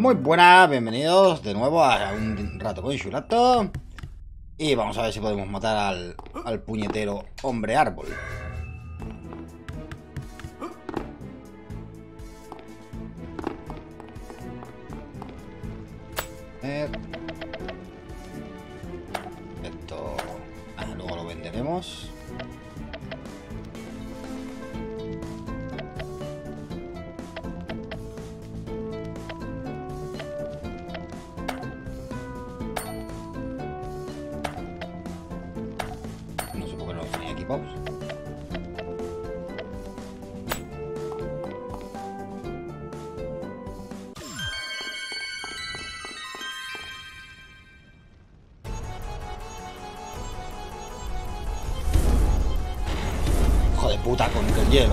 Muy buenas, bienvenidos de nuevo a un rato con Shurato. Y vamos a ver si podemos matar al puñetero hombre árbol. Esto luego lo venderemos. No sé por qué no los tenía equipados. Hijo de puta con el hielo,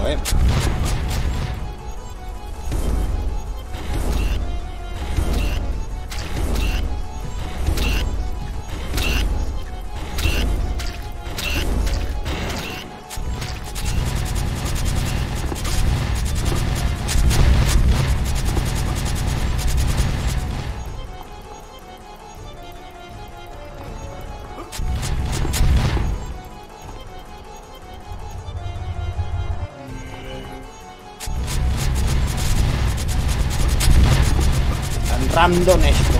Random esto.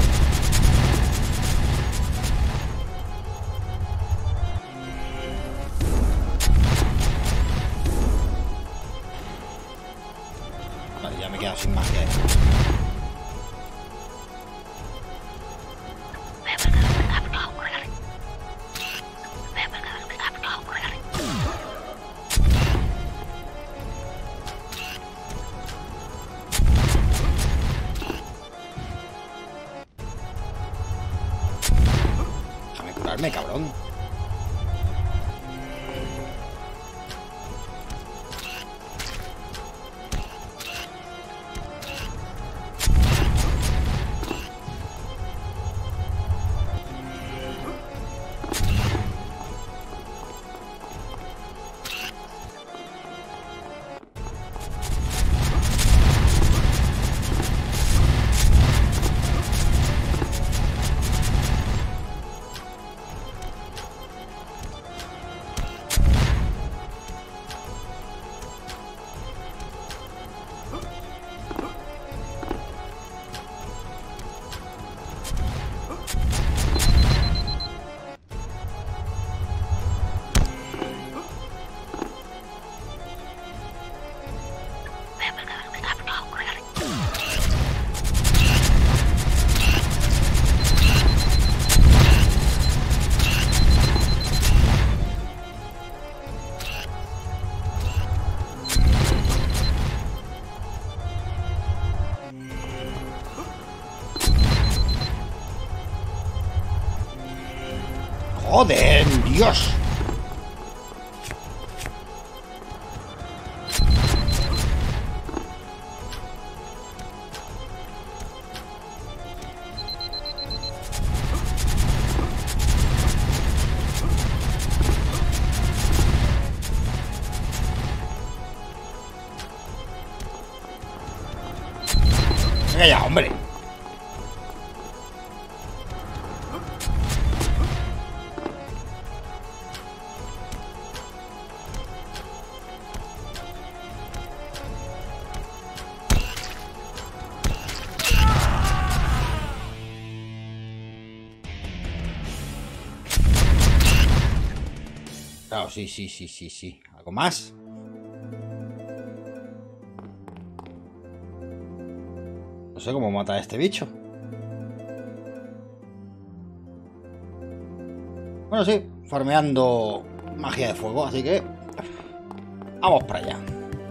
Vale, ya me he quedado sin magia. Curarme, cabrón. ¡Joder, Dios! Venga ya, hombre. Claro, sí. ¿Algo más? No sé cómo matar a este bicho. Bueno, sí, farmeando magia de fuego, así que vamos para allá.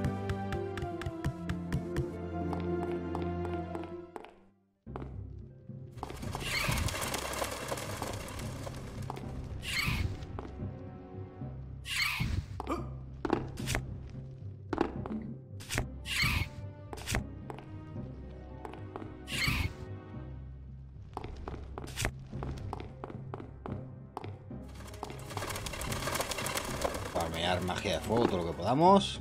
Farmear magia de fuego, todo lo que podamos.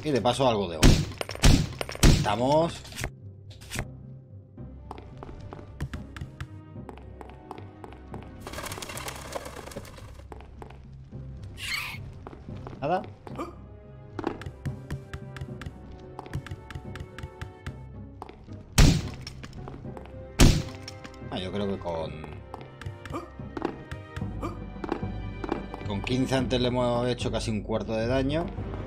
Y de paso algo de oro. Estamos... Nada. Yo creo que con 15 antes le hemos hecho casi un cuarto de daño.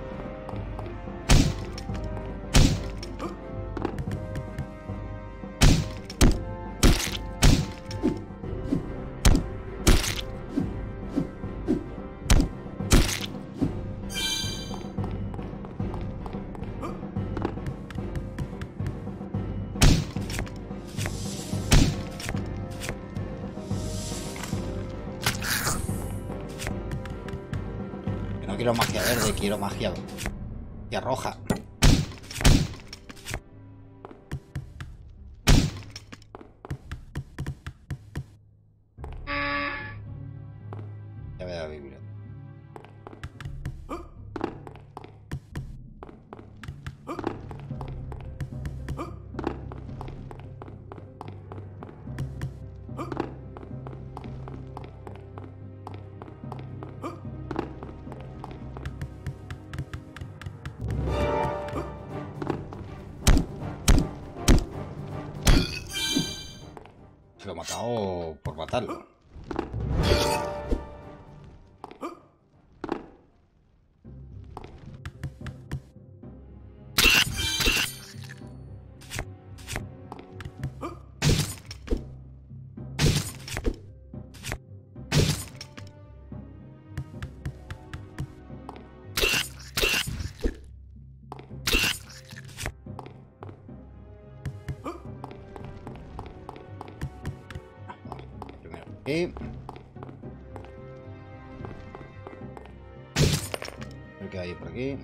No quiero magia verde, quiero magia roja. Ya ve la Biblia. Lo he matado por matarlo. Y... creo que hay por aquí.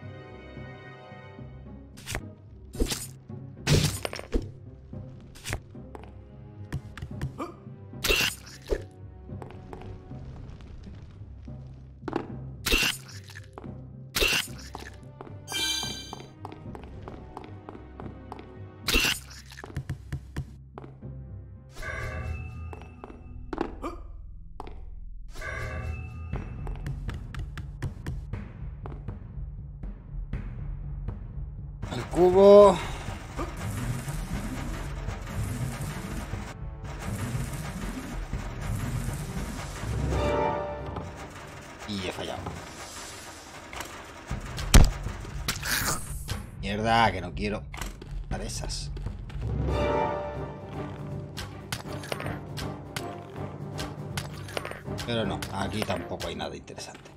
El cubo. Y he fallado. Mierda, que no quiero dar esas. Pero no, aquí tampoco hay nada interesante.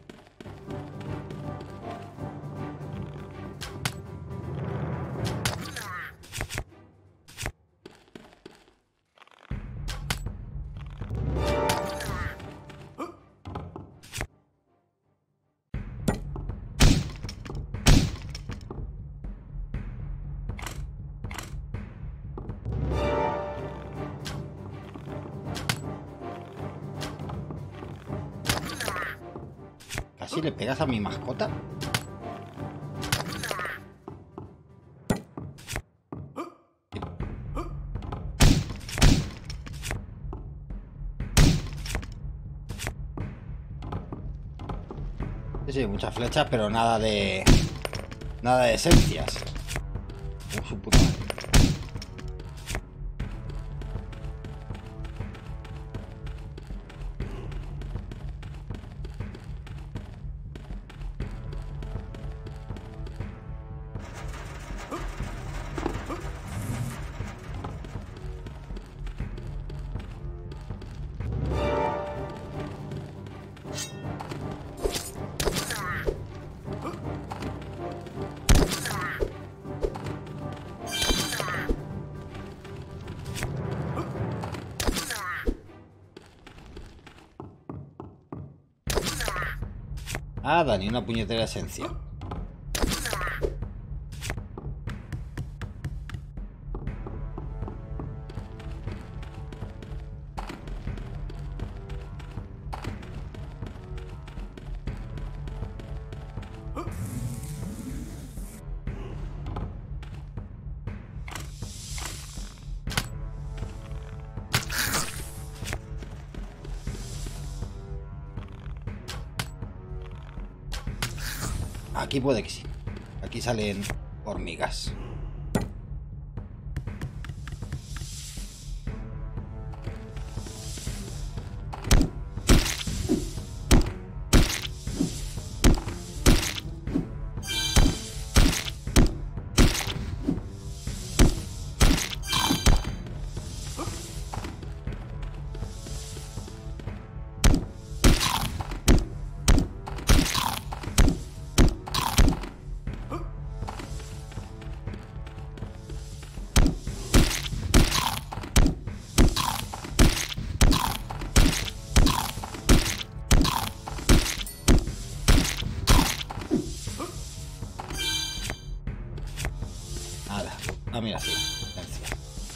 ¿Casi le pegas a mi mascota? Sí, muchas flechas, pero nada de... nada de esencias. Su puta madre. Nada, ni una puñetera esencia. Aquí puede que sí. Aquí salen hormigas. Nada. Ah, mira, sí. Silencia.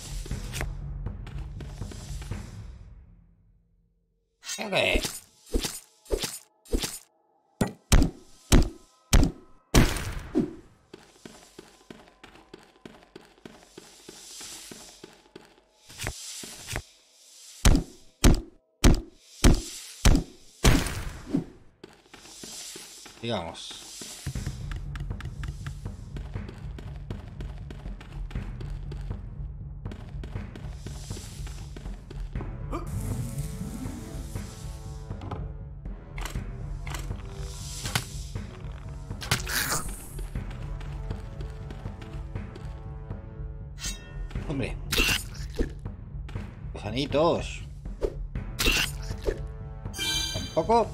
Ok. Digamos. Hombre. Gusanitos. Tampoco.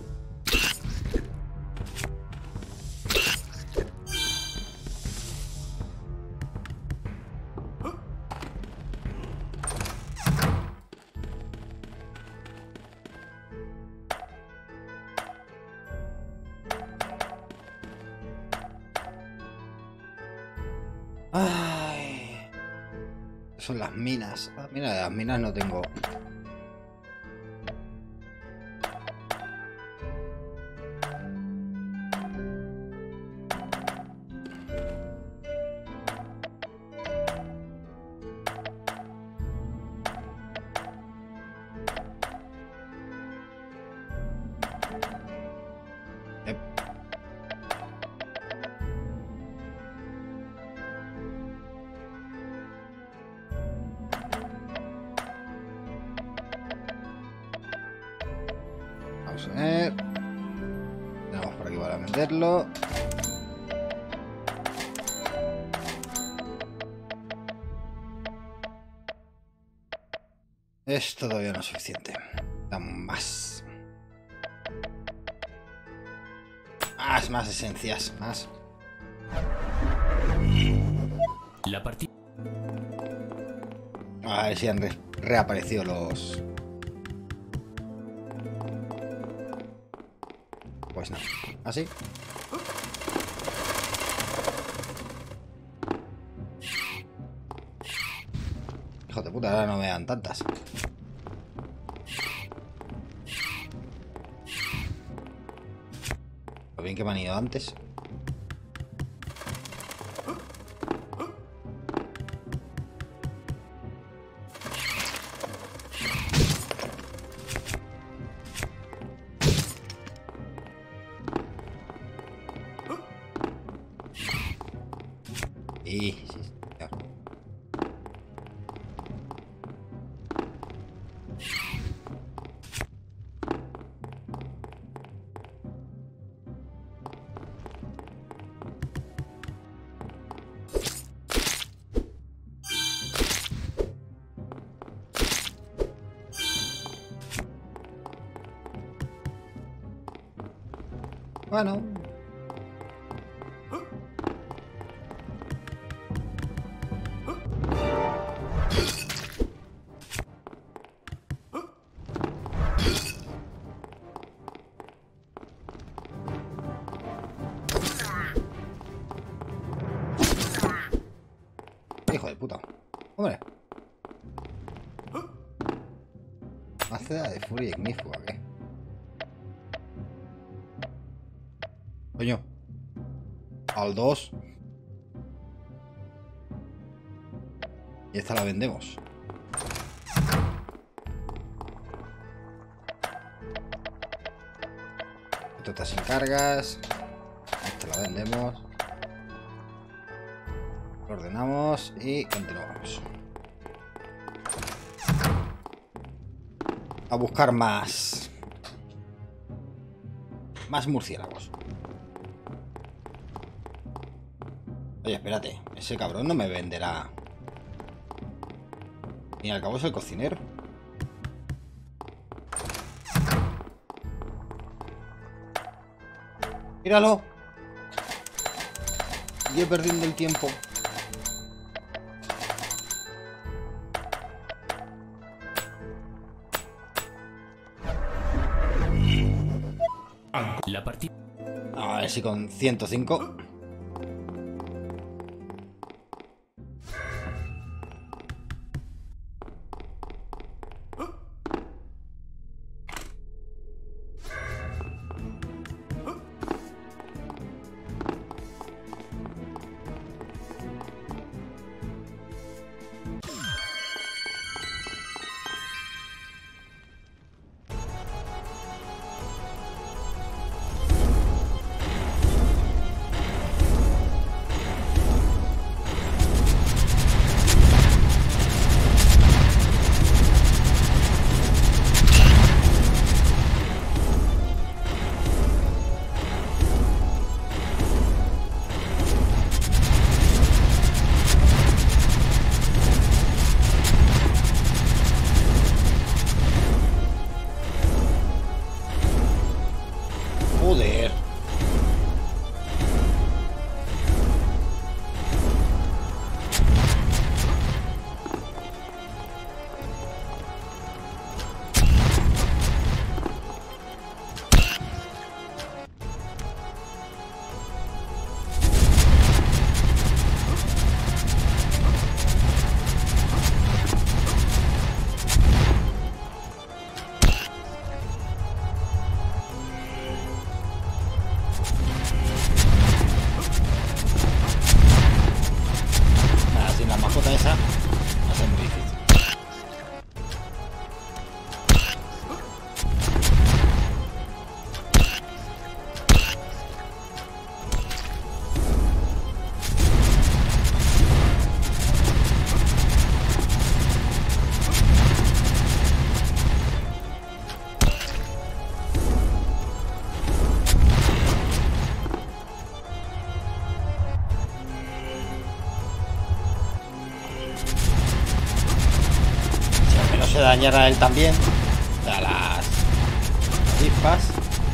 Ay. Son las minas. Ah, mira, de las minas no tengo. Yep. Vamos a ver. Tenemos por aquí para venderlo. Esto todavía no es suficiente. Damos más. Más esencias. Más. La partida. A ver si han reaparecido los... Pues no. ¿Así? Hijo de puta, ahora no me dan tantas. Lo bien que me han ido antes. Sí, señor. Bueno. Hijo de puta. Hombre. Maceda de furia ignífuga, ¿qué? Coño. Al 2. Y esta la vendemos. Esto está sin cargas. Esta la vendemos. Lo ordenamos y continuamos. A buscar más murciélagos. Oye, espérate. Ese cabrón no me venderá. Y al cabo es el cocinero. ¡Míralo! Y he perdiendo el tiempo. La partida. A ver si con 105. Joder. Sin la mascota esa va a ser muy difícil. Se dañará a él también. A las chispas.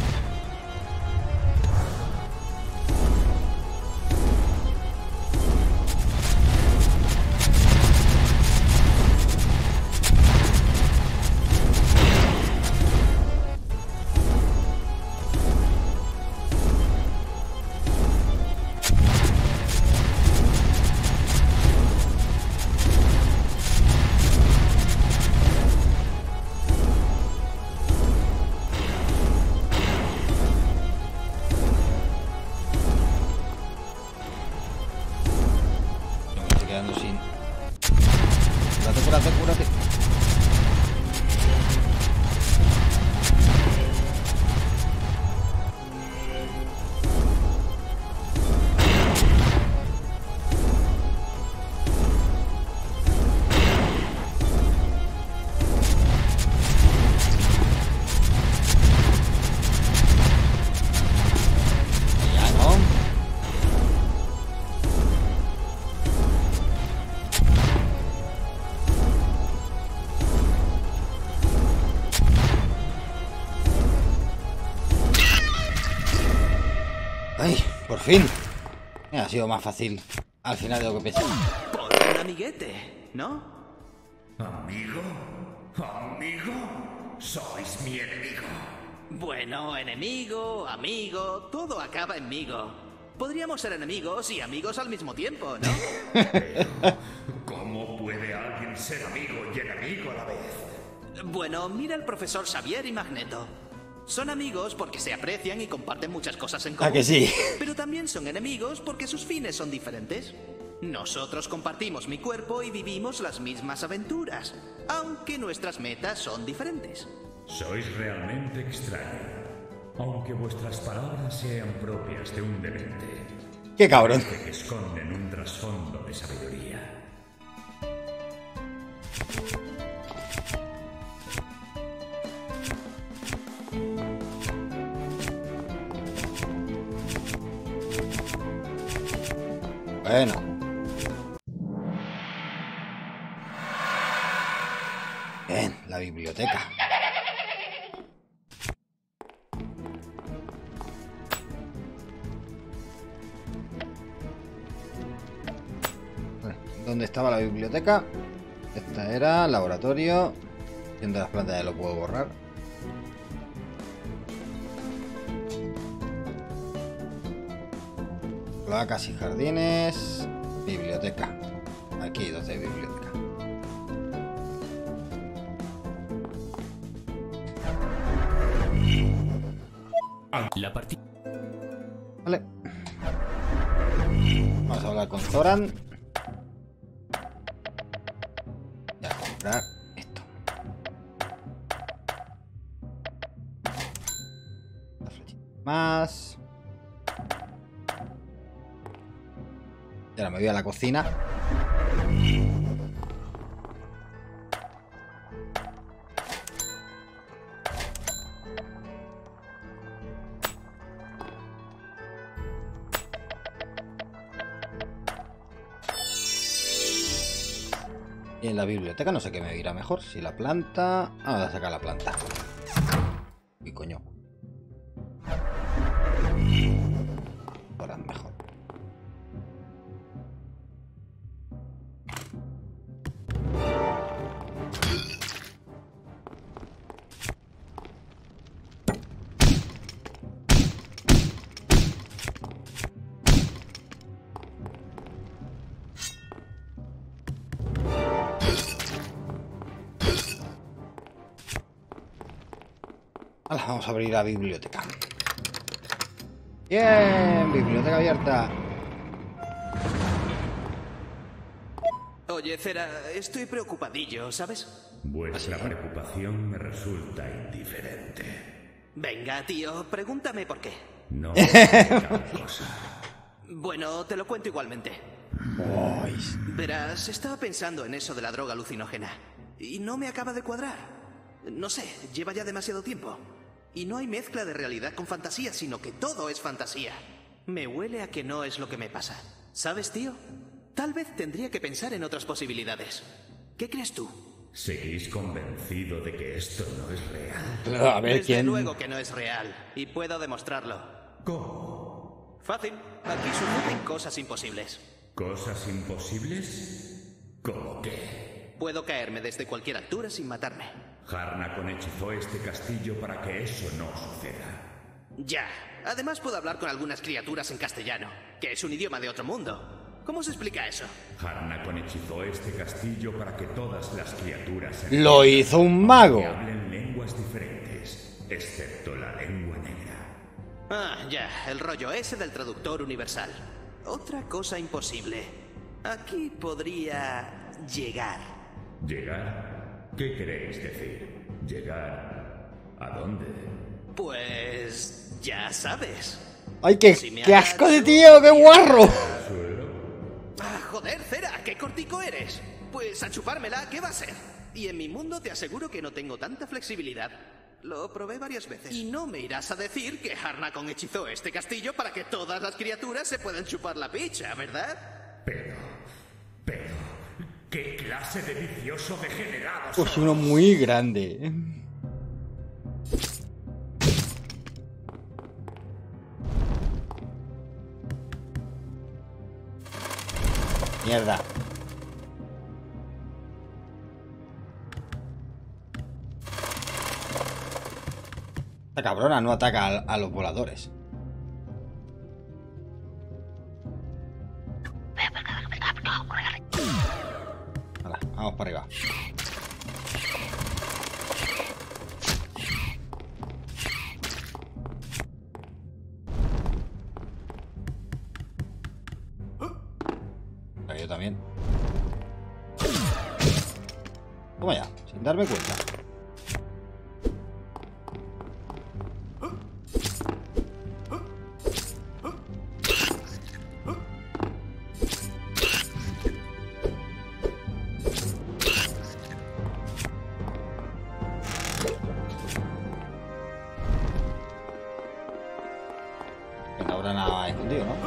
Quedando sin. Cúrate, cúrate, cúrate. Ya no. ¡Ay! ¡Por fin! Ha sido más fácil al final de lo que pensé. Por un amiguete, ¿no? ¿Amigo? ¿Amigo? Sois mi enemigo. Bueno, enemigo, amigo, todo acaba en migo. Podríamos ser enemigos y amigos al mismo tiempo, ¿no? ¿Cómo puede alguien ser amigo y enemigo a la vez? Bueno, mira al profesor Xavier y Magneto. Son amigos porque se aprecian y comparten muchas cosas en común. ¿A que sí? Pero también son enemigos porque sus fines son diferentes. Nosotros compartimos mi cuerpo y vivimos las mismas aventuras, aunque nuestras metas son diferentes. Sois realmente extraño. Aunque vuestras palabras sean propias de un demente, ¡Qué cabrón! parece que esconden un trasfondo de sabiduría. Bueno. Bien, la biblioteca. ¿Dónde estaba la biblioteca? Esta era laboratorio. Viendo las plantas ya lo puedo borrar. Cloacas y jardines. Biblioteca. Aquí, 12 biblioteca. La partida. Vale. Vamos a hablar con Zoran. Voy a comprar esto. Una flechita más. Y ahora me voy a la cocina. Y en la biblioteca no sé qué me irá mejor. Si la planta... Ah, voy a sacar la planta. Y coño. Ahora mejor. Ahora vamos a abrir la biblioteca. Bien, biblioteca abierta. Oye, Cera, estoy preocupadillo, ¿sabes? Vuestra preocupación me resulta indiferente. Venga, tío, pregúntame por qué. No sé cada cosa. Bueno, te lo cuento igualmente. Verás, estaba pensando en eso de la droga alucinógena. Y no me acaba de cuadrar. No sé, lleva ya demasiado tiempo. Y no hay mezcla de realidad con fantasía, sino que todo es fantasía. Me huele a que no es lo que me pasa. ¿Sabes, tío? Tal vez tendría que pensar en otras posibilidades. ¿Qué crees tú? ¿Seguís convencido de que esto no es real? Claro, a ver Desde quién... luego que no es real. Y puedo demostrarlo. ¿Cómo? Fácil. Aquí suceden cosas imposibles. ¿Cosas imposibles? ¿Cómo qué? Puedo caerme desde cualquier altura sin matarme. Harnackon hechizó este castillo para que eso no suceda. Ya. Además puedo hablar con algunas criaturas en castellano, que es un idioma de otro mundo. ¿Cómo se explica eso? Harnackon hechizó este castillo para que todas las criaturas en Lo hizo un mago. que hablen lenguas diferentes, excepto la lengua negra. Ah, ya. El rollo ese del traductor universal. Otra cosa imposible. Aquí podría llegar. ¿Llegar? ¿Qué queréis decir? ¿Llegar a dónde? Pues... ya sabes. ¡Ay, qué, Si me qué asco de agacho, tío! ¡Qué guarro! Ah, joder, Cera, qué cortico eres. Pues a chupármela, ¿qué va a ser? Y en mi mundo te aseguro que no tengo tanta flexibilidad. Lo probé varias veces. Y no me irás a decir que Harnackon hechizó este castillo para que todas las criaturas se puedan chupar la picha, ¿verdad? Pero... ¿qué clase de vicioso degenerado Pues sois? uno muy grande. Mierda. Esta cabrona no ataca a los voladores. Hala, vamos para arriba. Yo también. Toma ya, sin darme cuenta. habrá nada escondido, ¿no?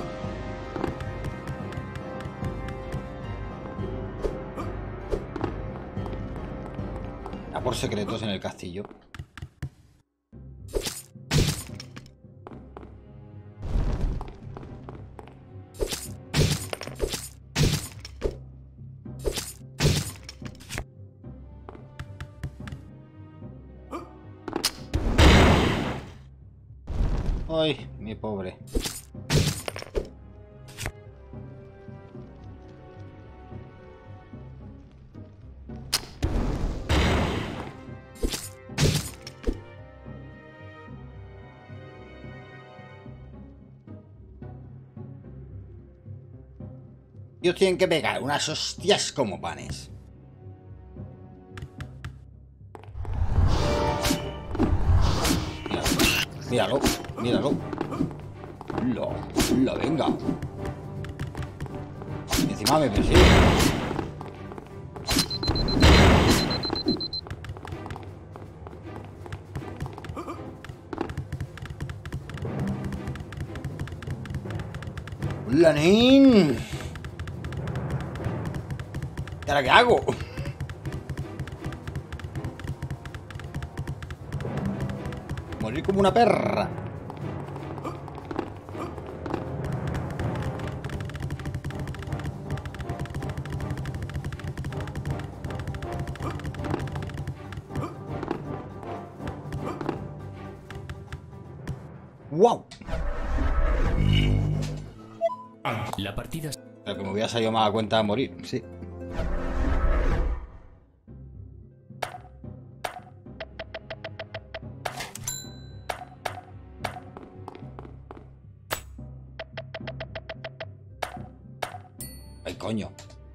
A por secretos en el castillo. Ay, mi pobre. Ellos tienen que pegar unas hostias como panes. Míralo, míralo. Lo venga. Encima me persigue. ¡Hola, nen! ¿Y ahora qué hago? Morir como una perra. ¡Wow! La partida... Lo que me hubiera salido más a cuenta de morir, sí. ¡Ay, coño!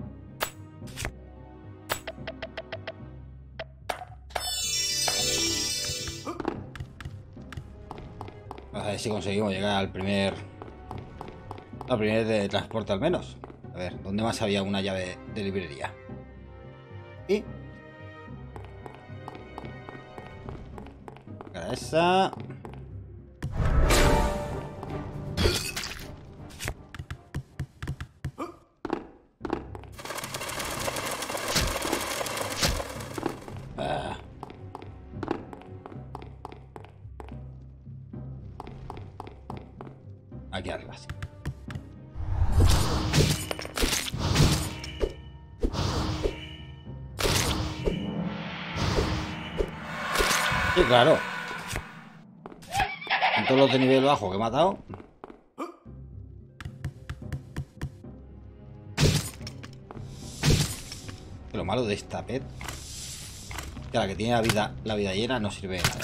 A ver si conseguimos llegar al primer... al primer de transporte al menos. A ver, ¿dónde más había una llave de librería? Y... Para esa... Aquí arriba, sí. Sí, claro. En todos los de nivel bajo que he matado. Lo malo de esta pet, que la que tiene la vida llena no sirve de nada.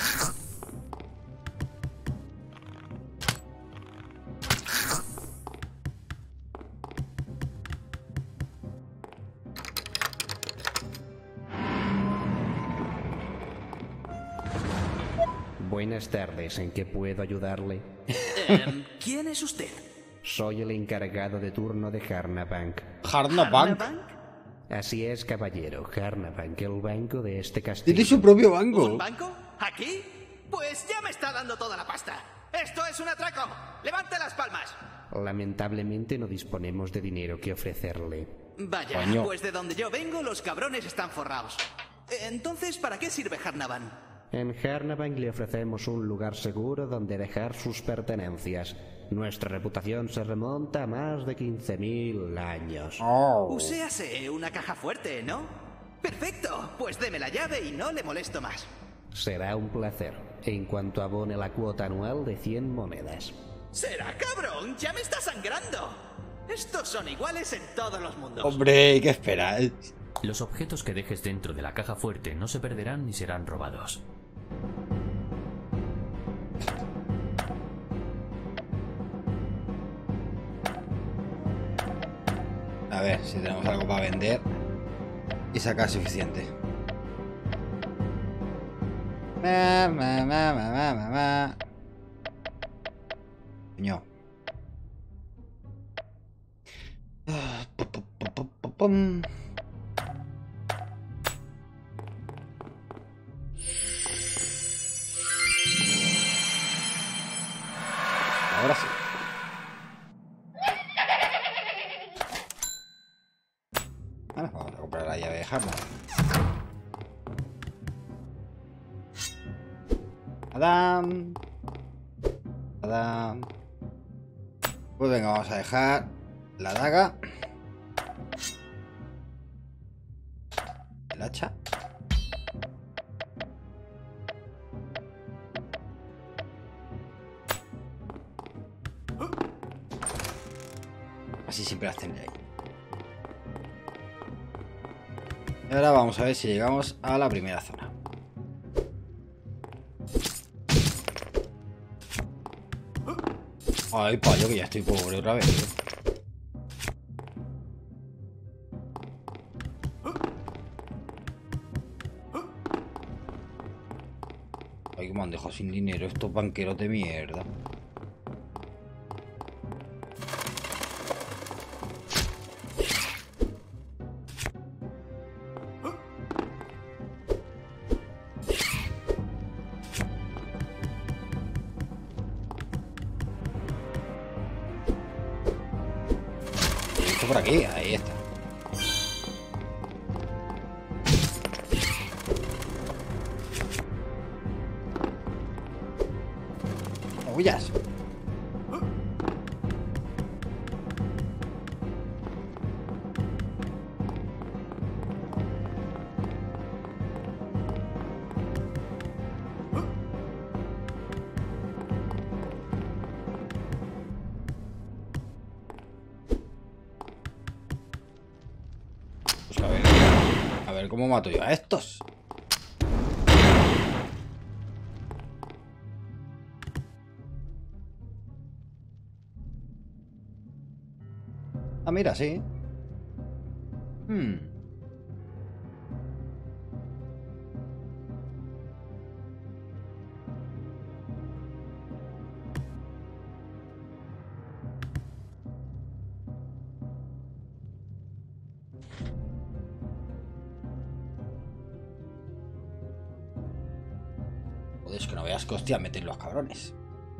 Buenas tardes, ¿en qué puedo ayudarle? ¿Quién es usted? Soy el encargado de turno de Harnabank. Harnabank. Así es, caballero. Harnabank, el banco de este castillo. Tiene su propio banco. ¿Un banco? ¿Aquí? Pues ya me está dando toda la pasta. ¡Esto es un atraco! ¡Levante las palmas! Lamentablemente no disponemos de dinero que ofrecerle. Vaya, Coño. pues de donde yo vengo los cabrones están forrados. Entonces, ¿para qué sirve Harnavan? En Harnabank le ofrecemos un lugar seguro donde dejar sus pertenencias. Nuestra reputación se remonta a más de 15.000 años. Oh. Uséase una caja fuerte, ¿no? ¡Perfecto! Pues deme la llave y no le molesto más. Será un placer, en cuanto abone la cuota anual de 100 monedas. ¡Será cabrón! ¡Ya me está sangrando! Estos son iguales en todos los mundos. Hombre, ¿qué esperas? Los objetos que dejes dentro de la caja fuerte no se perderán ni serán robados. A ver si tenemos algo para vender y sacar suficiente. Coño. Ahora sí. dejar nada. Adam. Adam. Pues venga, vamos a dejar la daga. El hacha. Así siempre las tendré ahí. Y ahora vamos a ver si llegamos a la primera zona. Ay, payo, que ya estoy pobre otra vez, tío. Ay, que me han dejado sin dinero estos banqueros de mierda. Por aquí, ahí está. ¡No huyas! A ver cómo mato yo a estos. Ah, mira, sí. Joder, es que no veas que hostia meten los cabrones.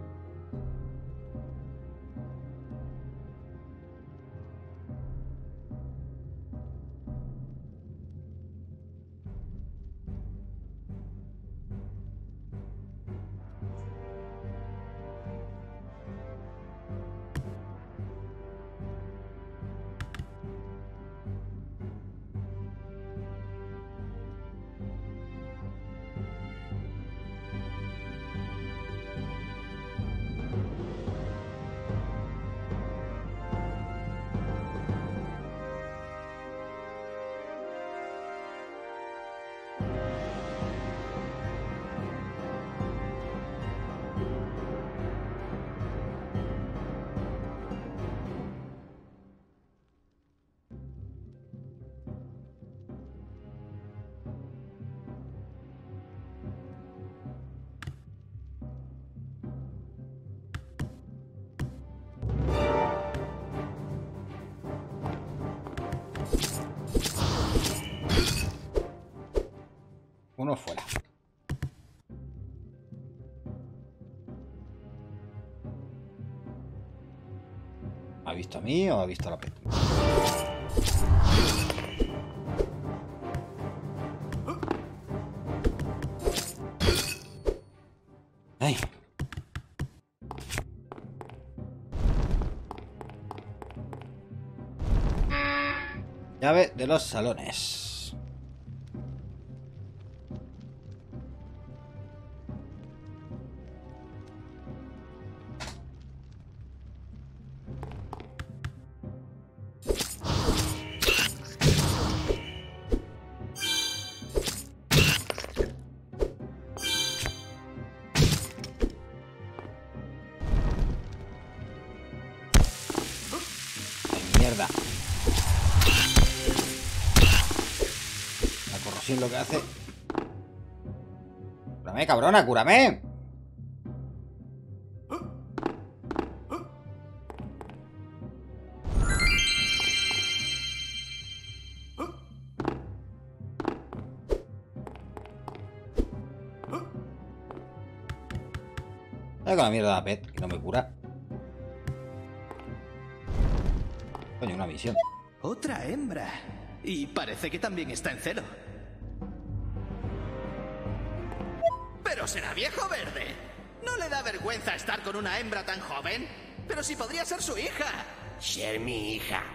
Uno fuera. ¿Ha visto a mí o ha visto a la pez? ¡Ay! Llave de los salones. Mierda. La corrosión lo que hace. Cúrame, cabrona, cúrame. Dale con la mierda de la pet, que no me cura. Coño, una misión. Otra hembra. Y parece que también está en celo. Pero será viejo verde. ¿No le da vergüenza estar con una hembra tan joven? Pero si podría ser su hija. Ser mi hija.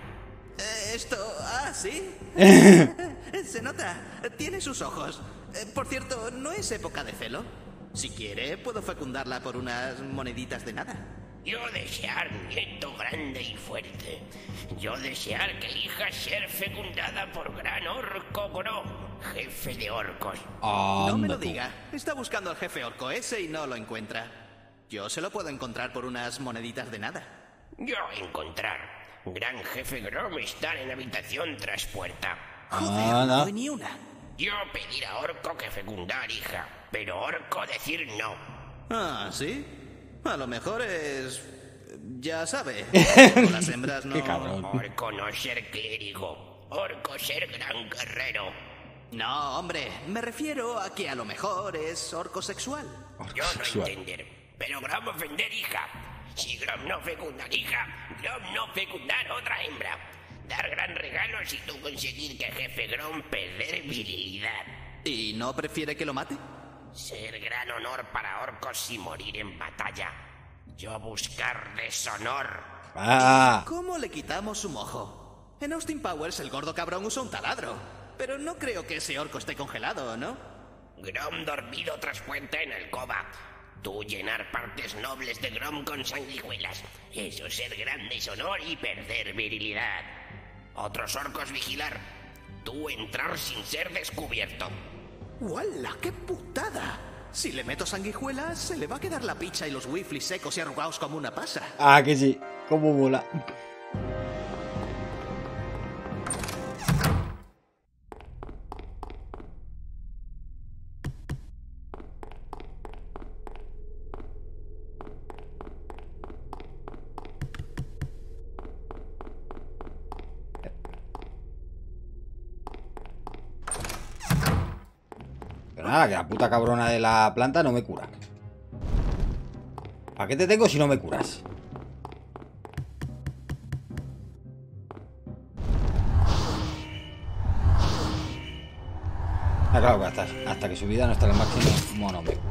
¿Sí? Se nota. Tiene sus ojos. Por cierto, ¿no es época de celo? Si quiere, puedo fecundarla por unas moneditas de nada. Yo desear nieto grande y fuerte. Yo desear que hija ser fecundada por gran orco Grom, jefe de orcos. No me lo diga. Está buscando al jefe orco ese y no lo encuentra. Yo se lo puedo encontrar por unas moneditas de nada. Yo encontrar. Gran jefe Grom estar en habitación tras puerta. Joder, no hay ni una. Yo pedir a orco que fecundar hija, pero orco decir no. Ah, ¿sí? A lo mejor es... ya sabe. Con las hembras no... Qué cabrón. Orco no ser clérigo. Orco ser gran guerrero. No, hombre. Me refiero a que a lo mejor es orco sexual. Yo no entender. Pero Grom ofender hija. Si Grom no fecundar hija, Grom no fecundar otra hembra. Dar gran regalo si tú conseguir que jefe Grom perder virilidad. ¿Y no prefiere que lo mate? Ser gran honor para orcos y morir en batalla. Yo buscar deshonor. ¿Cómo le quitamos su mojo? En Austin Powers el gordo cabrón usa un taladro. Pero no creo que ese orco esté congelado, ¿no? Grom dormido tras puente en el cova. Tú llenar partes nobles de Grom con sanguijuelas. Eso ser gran deshonor y perder virilidad. Otros orcos vigilar. Tú entrar sin ser descubierto. ¡Wala, qué putada! Si le meto sanguijuelas, se le va a quedar la picha y los wiflis secos y arrugados como una pasa. Ah, que sí. Cómo mola. Pero nada, que la puta cabrona de la planta no me cura. ¿Para qué te tengo si no me curas? Ah, claro que hasta que su vida no está al máximo, no me cura.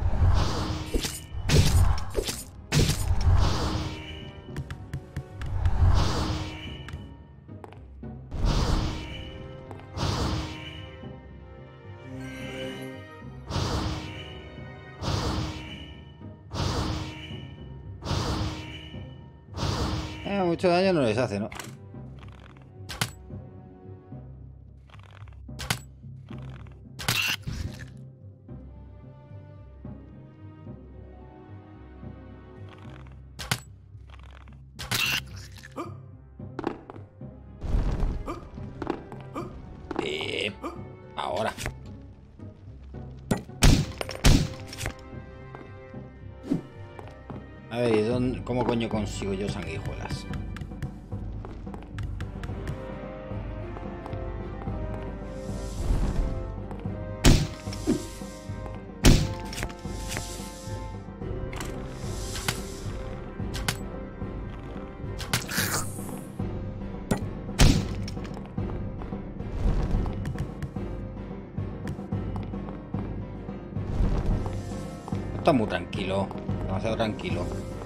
Mucho daño no les hace, ¿no? Ahora. A ver, ¿cómo coño consigo yo sanguijuelas? Está muy tranquilo, demasiado tranquilo.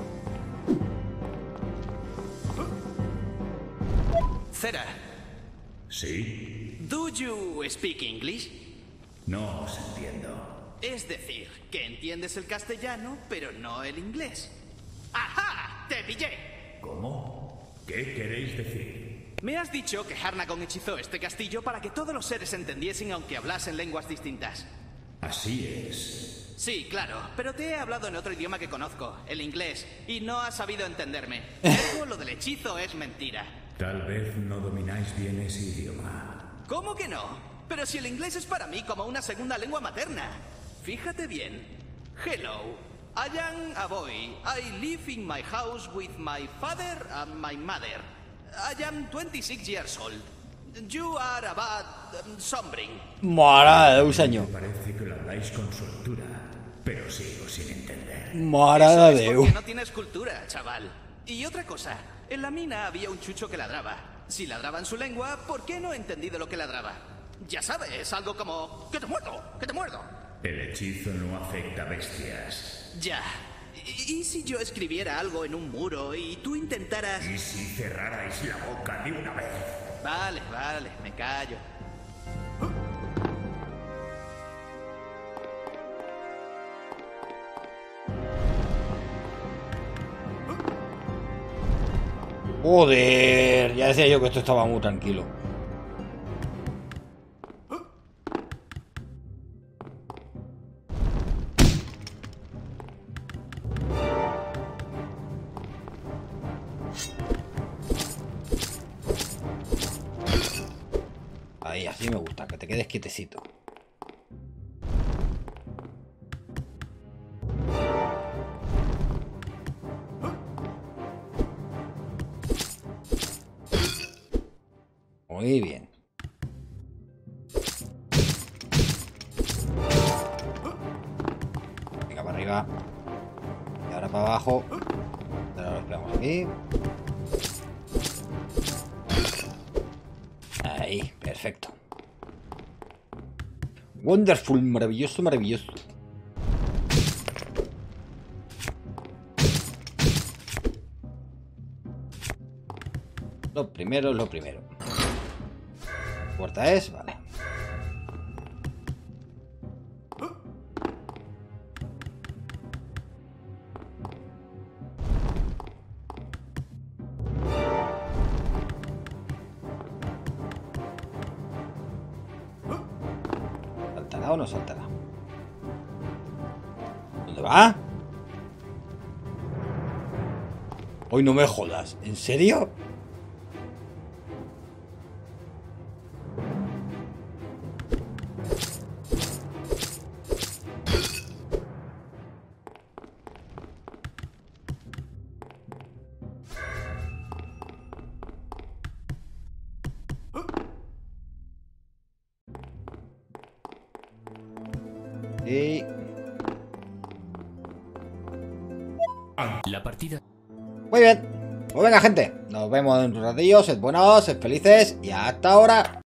Cera. ¿Sí? ¿Do you speak English? No os entiendo. Es decir, que entiendes el castellano, pero no el inglés. ¡Ajá! ¡Te pillé! ¿Cómo? ¿Qué queréis decir? Me has dicho que Harnagon hechizó este castillo para que todos los seres entendiesen aunque hablasen lenguas distintas. Así es. Sí, claro, pero te he hablado en otro idioma que conozco, el inglés, y no has sabido entenderme. Ergo, lo del hechizo es mentira. Tal vez no domináis bien ese idioma. ¿Cómo que no? Pero si el inglés es para mí como una segunda lengua materna. Fíjate bien. Hello, I am a boy. I live in my house with my father and my mother. I am 26 years old. You are about sombring. Mara de un año. Parece que lo habláis con soltura, pero sigo sin entender. Mara Eso de es porque no tienes cultura, chaval. Y otra cosa, en la mina había un chucho que ladraba. Si ladraba en su lengua, ¿por qué no he entendido lo que ladraba? Ya sabes, algo como... ¡Que te muerdo! ¡Que te muerdo! El hechizo no afecta a bestias. Ya. ¿Y si yo escribiera algo en un muro y tú intentaras...? ¿Y si cerrarais la boca de una vez? Vale, me callo. Joder, ya decía yo que esto estaba muy tranquilo. Ahí, así me gusta, que te quedes quietecito. Muy bien. Venga, para arriba. Y ahora para abajo. Ahora lo esperamos aquí. Ahí, perfecto. Wonderful, maravilloso, maravilloso. Lo primero es lo primero. Puerta es, vale. ¿Saltará o no saltará? ¿Dónde va? Hoy no me jodas, ¿en serio? Y... La partida... muy bien. Pues venga, gente. Nos vemos en un ratillo. Sed buenos, sed felices. Y hasta ahora.